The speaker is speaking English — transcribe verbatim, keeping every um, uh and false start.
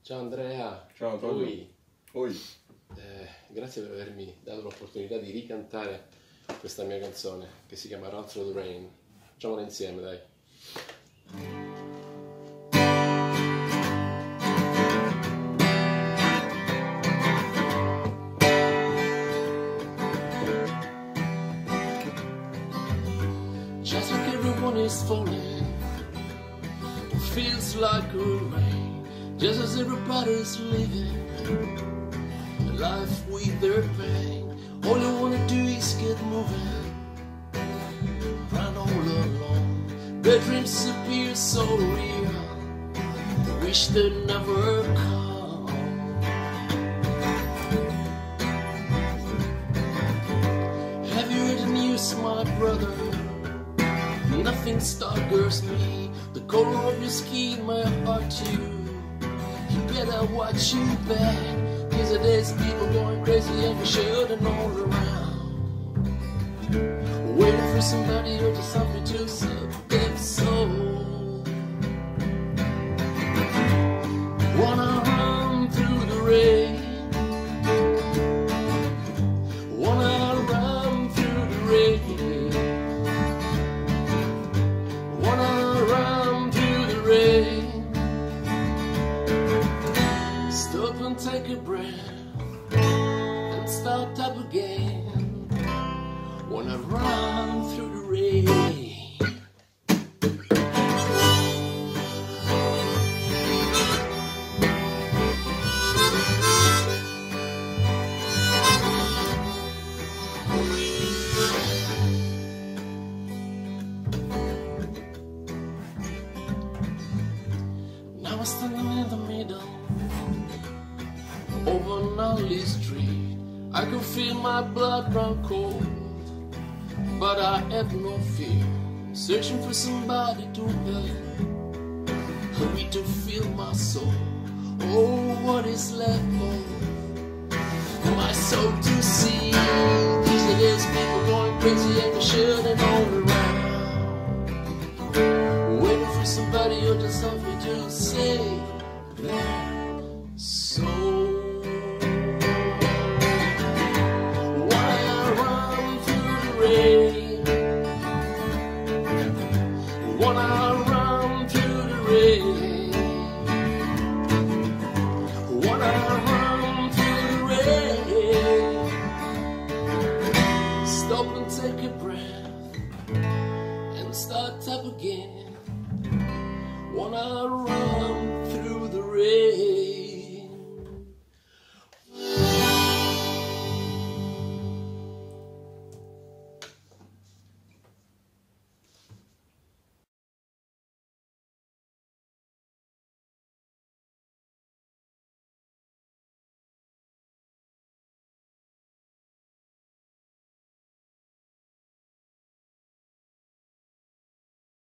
Ciao Andrea. Ciao Antonio. Oi. Oi. Eh, grazie per avermi dato l'opportunità di ricantare questa mia canzone che si chiama Run Through the Rain. Facciamola insieme, dai. Just like everyone is falling, it feels like a rain. Just as everybody's living a life with their pain. All you wanna do is get moving, run all alone. Their dreams appear so real, wish they'd never come. Have you heard the news, my brother? Nothing staggers me. The color of your skin, my heart too. You better watch your back, cause there's people going crazy and shouting all around, waiting for somebody or just something to save their soul. Wanna run through the rain, wanna run through the rain, wanna run through the rain. Stop and take a breath and start up again. Wanna run through the rain. Now I'm standing in the middle of an lonely street. I can feel my blood run cold, but I have no fear. Searching for somebody to help, help me to feel my soul. Oh, what is left of my soul to see? These days people going crazy and shouting all around, waiting for somebody or just something to save their soul. Wanna run through the rain, wanna run through the rain.